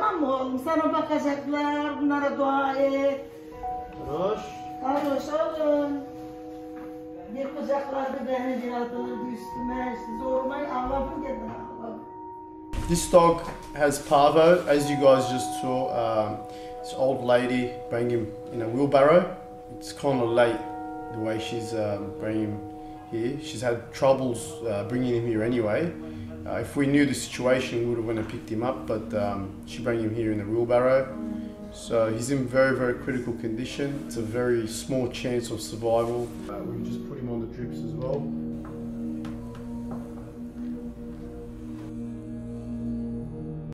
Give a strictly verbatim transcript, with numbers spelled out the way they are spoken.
Tamam mı oğlum? Sana bakacaklar. Bunlara dua et. Roş. Aroş oğlum. Yıkacaklardı beni diyordu üstüme. Zormayı ağladım geldim ağladım. This dog has parvo, as you guys just saw. Um, this old lady bring him in a wheelbarrow. It's kind of late the way she's um, bringing him here. She's had troubles uh, bringing him here anyway. Uh, if we knew the situation, we would have went and picked him up, but um, she bring him here in the wheelbarrow. So he's in very, very critical condition. It's a very small chance of survival. Uh, we just put him on the drips as well.